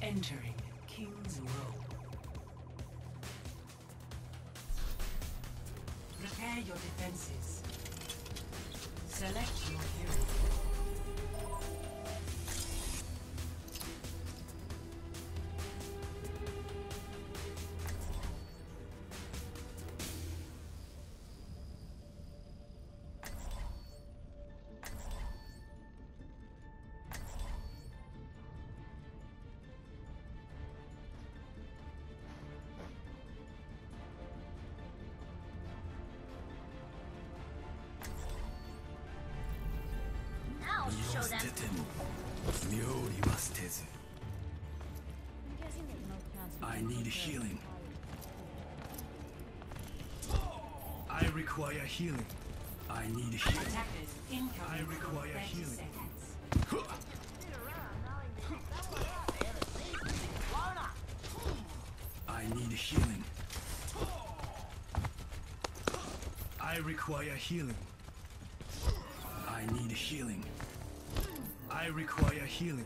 Entering King's Row. Prepare your defenses. Select your hero. I need healing. I require healing. I need healing. I require healing. I need healing. I require healing. I need healing. I require healing.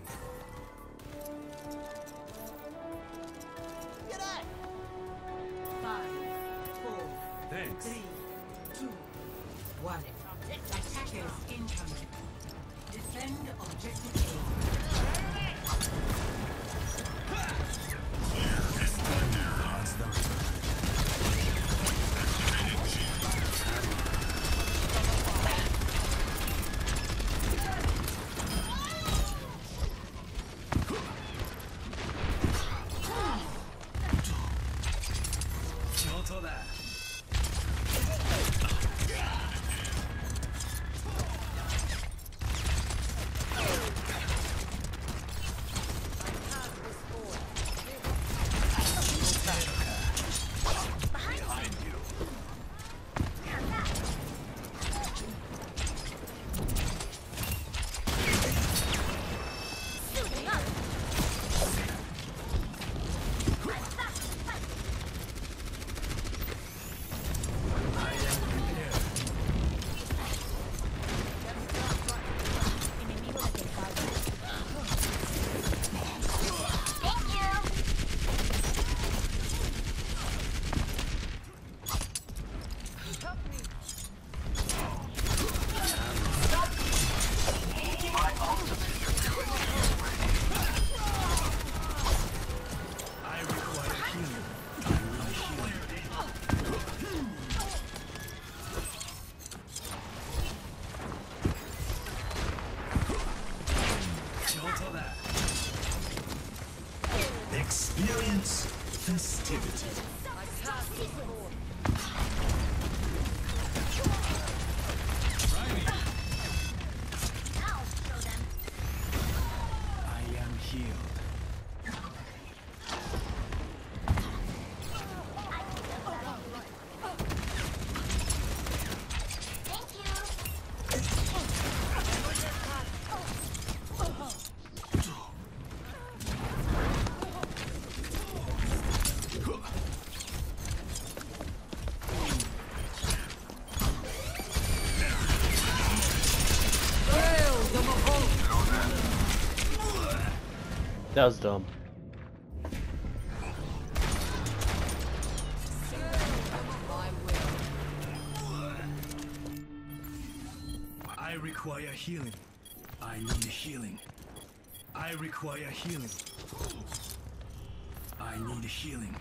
Thanks. 3, 2, 1. Attackers incoming. Defend objective Experience festivity. I am healed. That was dumb. I require healing. I need healing. I require healing. I need healing.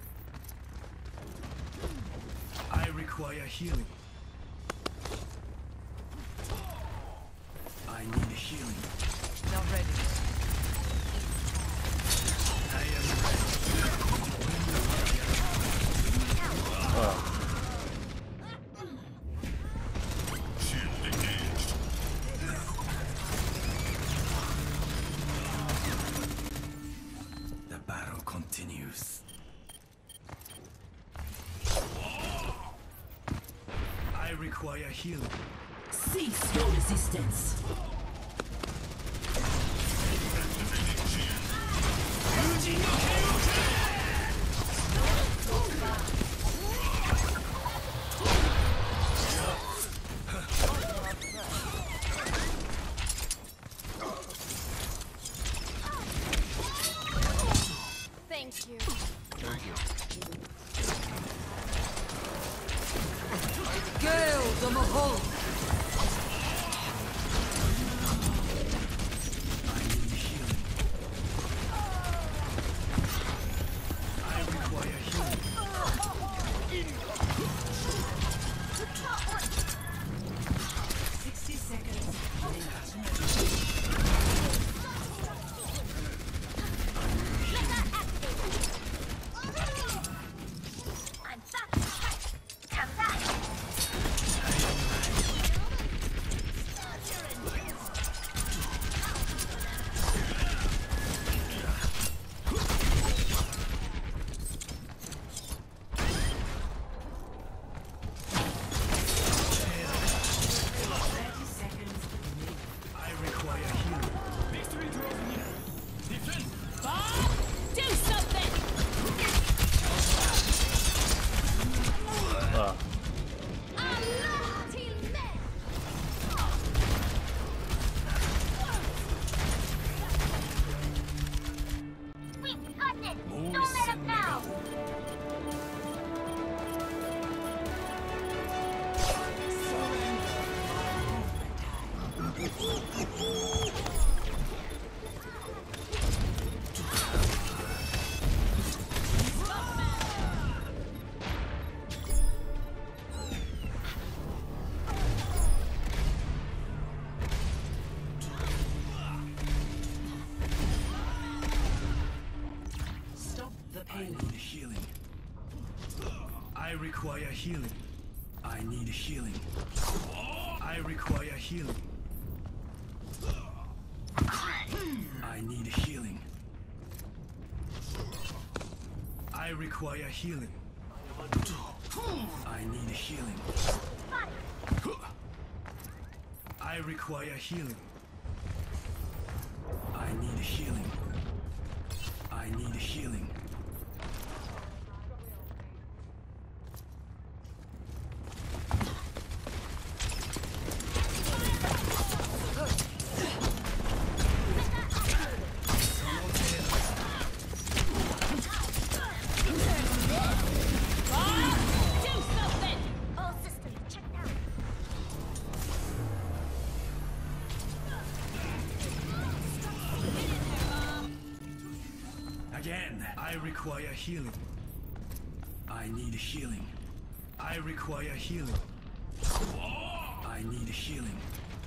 I require healing. I need healing. Not ready. I am ready. Shield engaged. The battle continues. I require healing. Cease your resistance. them a hole. I need healing. I require healing. 60 seconds. I'm back to fight. Come back. I require healing. Victory draws near. Defend. Do something. Allah, teammate. We've got it. Don't let him down. Stop the I pain. need healing. I require healing. I need healing. I require healing. I need healing. I require healing. I need healing. I require healing. I need healing. I need healing. Do something. All systems checked out. Again, I require healing. I need healing. I require healing. I need healing.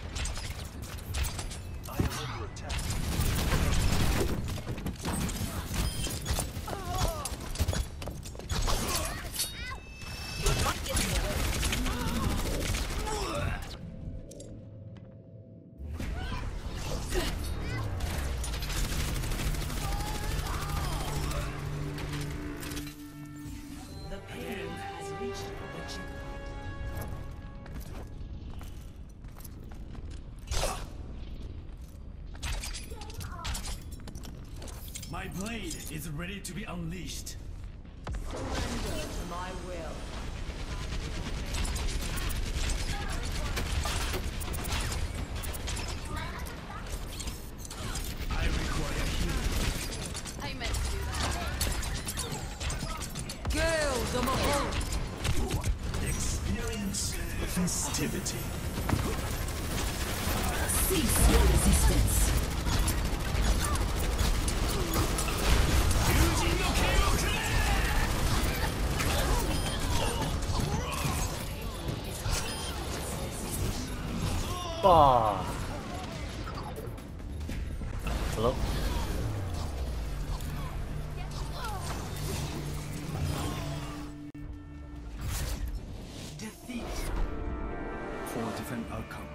I am under attack. The payload has reached the checkpoint. My blade is ready to be unleashed. Surrender to my will. I require healing. I meant to do that. Gale them a hole. Experience festivity. Cease your resistance. Ah. Hello? Defeat. For different outcome.